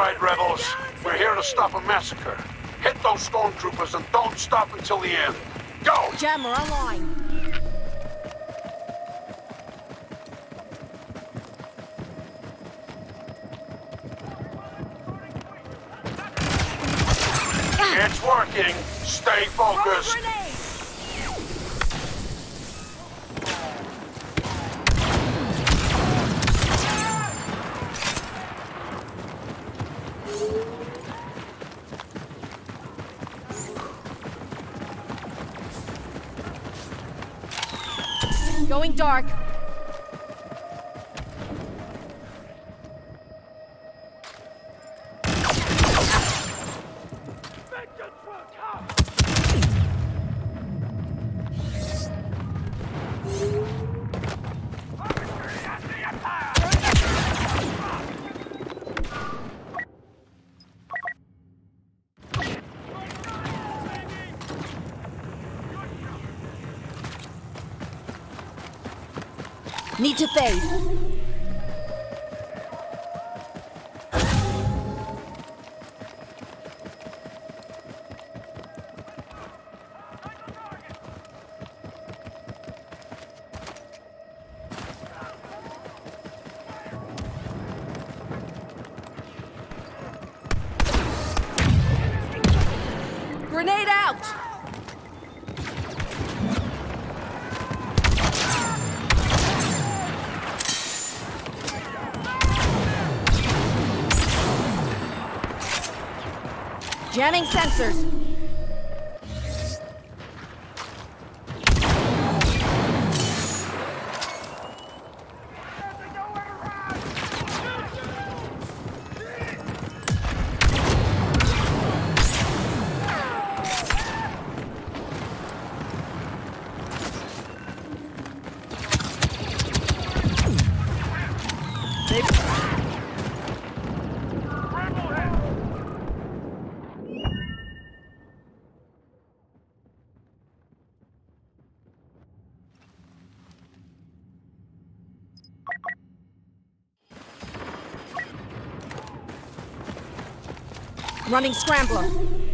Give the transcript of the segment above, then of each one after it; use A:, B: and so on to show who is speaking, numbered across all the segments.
A: right, rebels. We're here to stop a massacre. Hit those stormtroopers and don't stop until the end. Go!
B: Jammer online.
A: It's working. Stay focused.
B: Going dark. Need to fade. Grenade out! Jamming sensors. Running scrambler.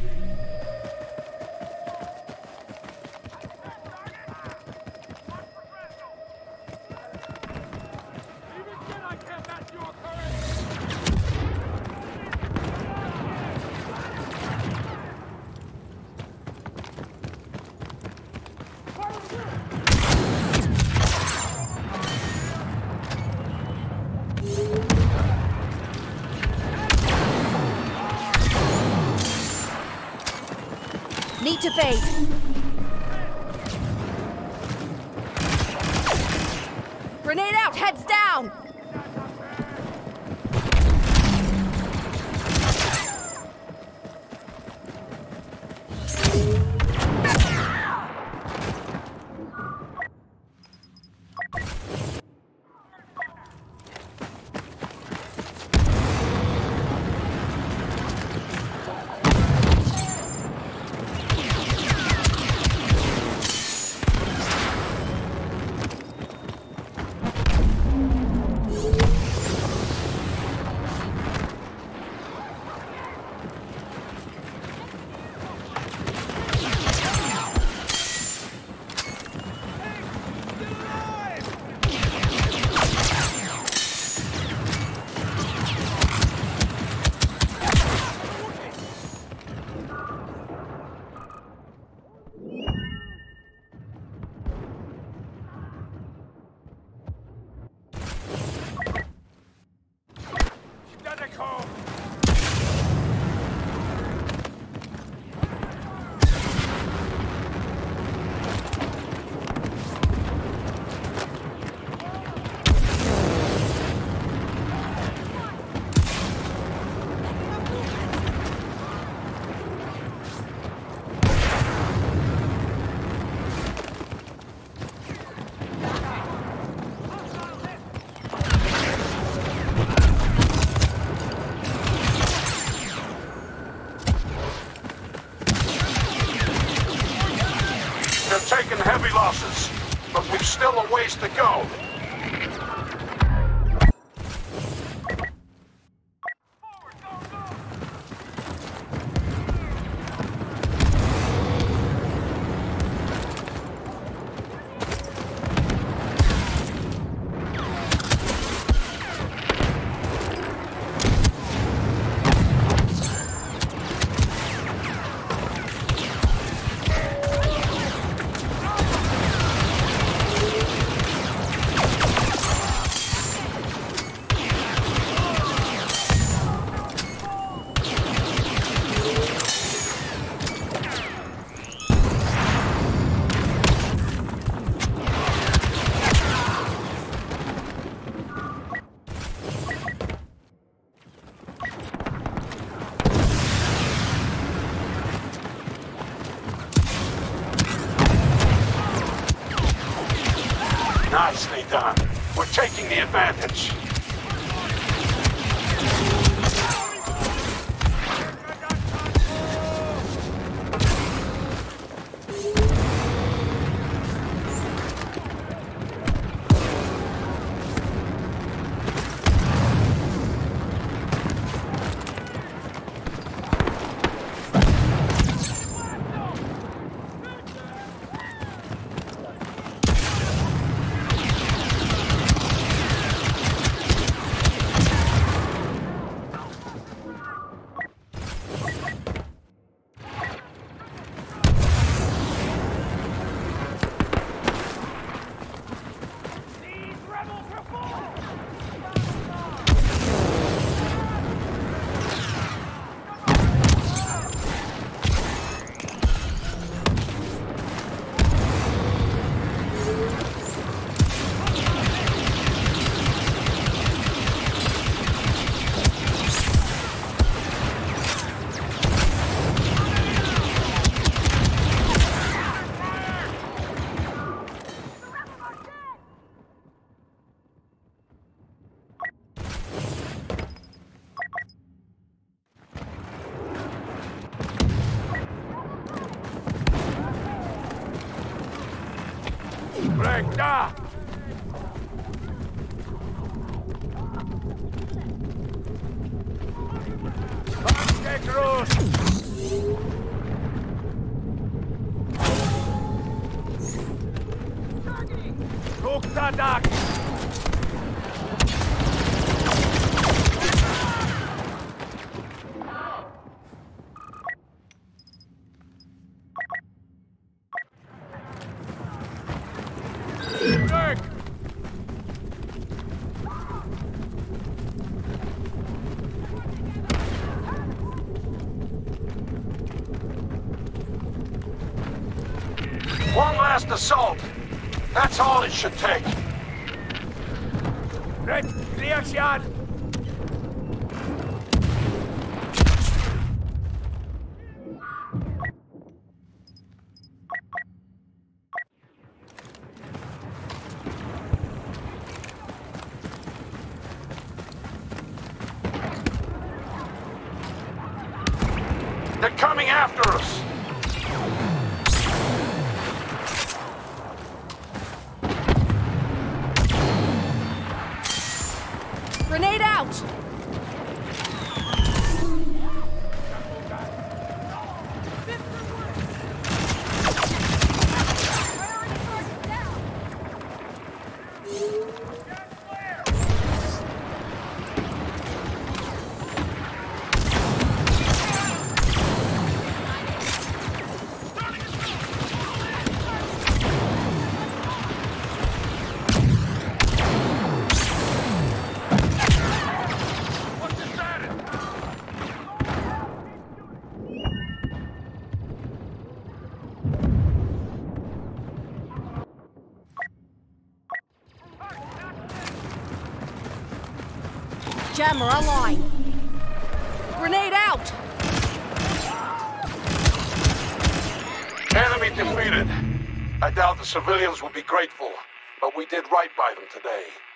B: Need to fade. Grenade out, heads down!
A: They're taking heavy losses, but we've still a ways to go. Nicely done. We're taking the advantage.
C: Recta! Banque Cruz! Tuktadak!
A: One last assault. That's all it should take.
C: Red, reaction!
A: They're coming after us.
B: Grenade out! Jammer online. Grenade out!
A: Enemy defeated. I doubt the civilians will be grateful, but we did right by them today.